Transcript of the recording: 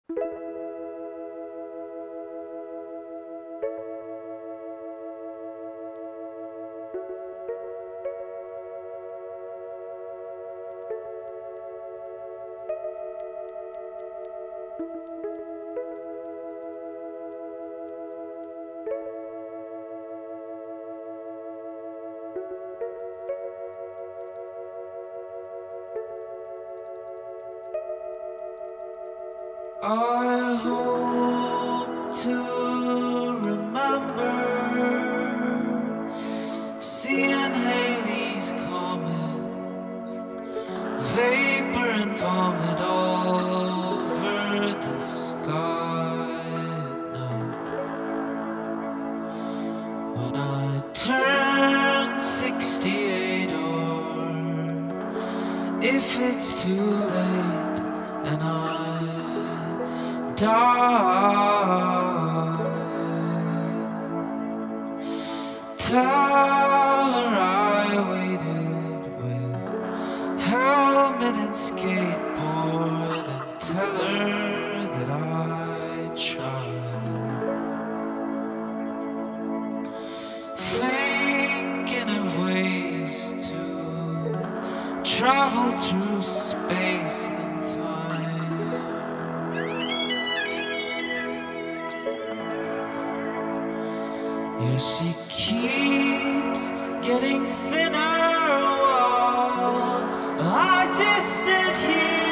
I hope to remember seeing Halley's comets, vapor and vomit over the sky at night. When I turn 68, or if it's too late and I die, tell her I waited with helmet and skateboard, and tell her that I tried, thinking of ways to travel through space and time. Yeah, she keeps getting thinner while I just sit here